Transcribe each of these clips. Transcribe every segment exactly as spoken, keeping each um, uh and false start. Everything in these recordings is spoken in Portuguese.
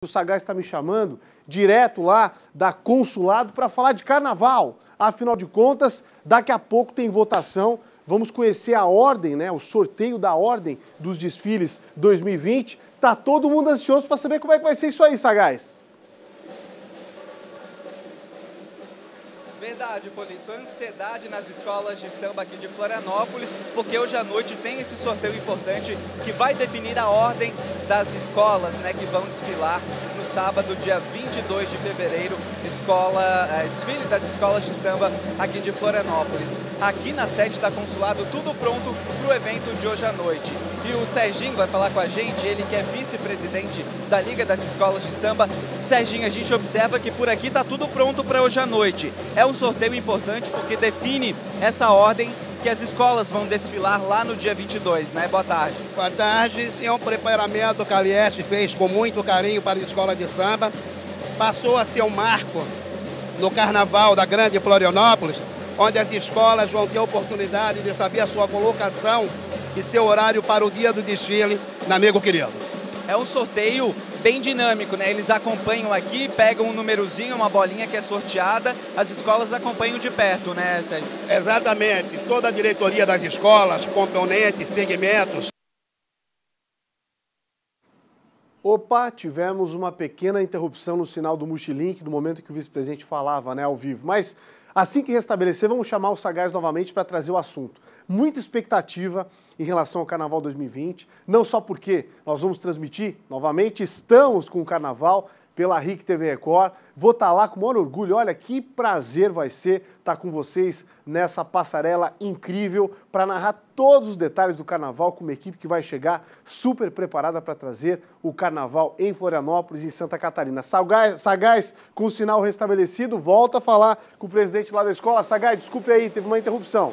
O Sagaz está me chamando direto lá da Consulado para falar de carnaval. Afinal de contas, daqui a pouco tem votação. Vamos conhecer a ordem, né? O sorteio da ordem dos desfiles dois mil e vinte. Tá todo mundo ansioso para saber como é que vai ser isso aí, Sagaz. Verdade, Polito. Ansiedade nas escolas de samba aqui de Florianópolis, porque hoje à noite tem esse sorteio importante que vai definir a ordem das escolas, né, que vão desfilar no sábado, dia vinte e dois de fevereiro, escola, é, desfile das escolas de samba aqui de Florianópolis. Aqui na sede da Consulado, tudo pronto para o evento de hoje à noite. E o Serginho vai falar com a gente, ele que é vice-presidente da Liga das Escolas de Samba. Serginho, a gente observa que por aqui está tudo pronto para hoje à noite. É um sorteio importante porque define essa ordem que as escolas vão desfilar lá no dia vinte e dois, né? Boa tarde. Boa tarde. Sim, é um preparamento que a Alieste fez com muito carinho para a escola de samba. Passou a ser um marco no carnaval da grande Florianópolis, onde as escolas vão ter a oportunidade de saber a sua colocação e seu horário para o dia do desfile, na Amigo Querido. É um sorteio bem dinâmico, né? Eles acompanham aqui, pegam um númerozinho, uma bolinha que é sorteada, as escolas acompanham de perto, né, Sérgio? Exatamente. Toda a diretoria das escolas, componentes, segmentos. Opa, tivemos uma pequena interrupção no sinal do Multilink, no momento que o vice-presidente falava, né, ao vivo. Mas assim que restabelecer, vamos chamar o Sagaz novamente para trazer o assunto. Muita expectativa em relação ao Carnaval dois mil e vinte, não só porque nós vamos transmitir, novamente, estamos com o Carnaval pela R I C T V Record. Vou estar lá com o maior orgulho. Olha que prazer vai ser estar com vocês nessa passarela incrível para narrar todos os detalhes do Carnaval com uma equipe que vai chegar super preparada para trazer o Carnaval em Florianópolis e em Santa Catarina. Sagaz, Sagaz, com o sinal restabelecido, volta a falar com o presidente lá da escola. Sagaz, desculpe aí, teve uma interrupção.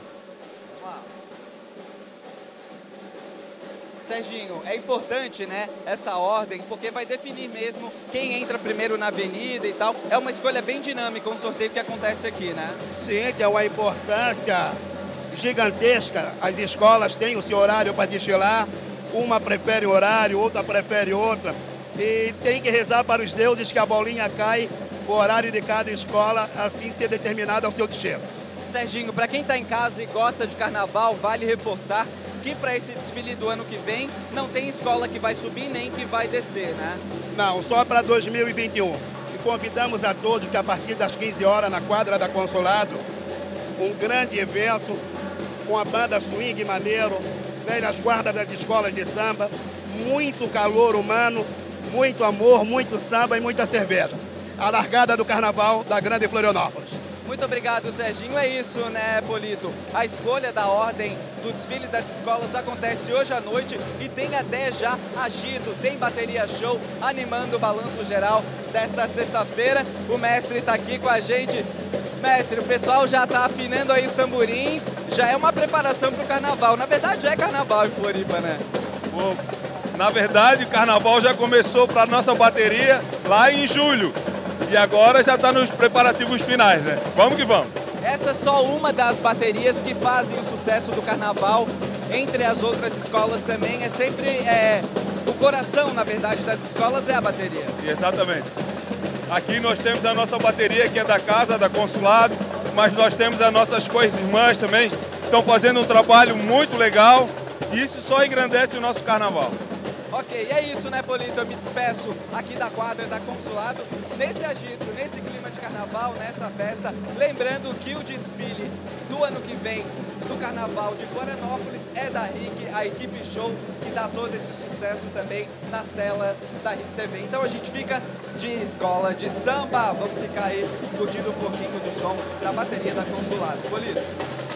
Serginho, é importante, né, essa ordem, porque vai definir mesmo quem entra primeiro na avenida e tal. É uma escolha bem dinâmica, um sorteio que acontece aqui, né? Sim, tem uma importância gigantesca. As escolas têm o seu horário para desfilar, uma prefere um horário, outra prefere outra. E tem que rezar para os deuses que a bolinha cai, o horário de cada escola, assim ser determinado ao seu destino. Serginho, para quem está em casa e gosta de carnaval, vale reforçar que para esse desfile do ano que vem não tem escola que vai subir nem que vai descer, né? Não, só para dois mil e vinte e um. E convidamos a todos que a partir das quinze horas na quadra da Consulado, um grande evento com a banda Swing Maneiro, velhas guardas das escolas de samba, muito calor humano, muito amor, muito samba e muita cerveja. A largada do Carnaval da grande Florianópolis. Muito obrigado, Serginho. É isso, né, Polito? A escolha da ordem do desfile das escolas acontece hoje à noite e tem até já agito, tem bateria show animando o balanço geral desta sexta-feira. O mestre está aqui com a gente. Mestre, o pessoal já está afinando aí os tamborins, já é uma preparação para o carnaval. Na verdade, já é carnaval em Floripa, né? Bom, na verdade, o carnaval já começou para a nossa bateria lá em julho. E agora já está nos preparativos finais, né? Vamos que vamos. Essa é só uma das baterias que fazem o sucesso do carnaval. Entre as outras escolas também, é sempre é, o coração, na verdade, das escolas é a bateria. Exatamente. Aqui nós temos a nossa bateria, que é da casa, da Consulado, mas nós temos as nossas co-irmãs também, estão fazendo um trabalho muito legal e isso só engrandece o nosso carnaval. Ok, é isso, né, Polito? Eu me despeço aqui da quadra da Consulado, nesse agito, nesse clima de carnaval, nessa festa. Lembrando que o desfile do ano que vem do Carnaval de Florianópolis é da R I C, a equipe show, que dá todo esse sucesso também nas telas da R I C T V. Então a gente fica de escola de samba, vamos ficar aí curtindo um pouquinho do som da bateria da Consulado. Polito.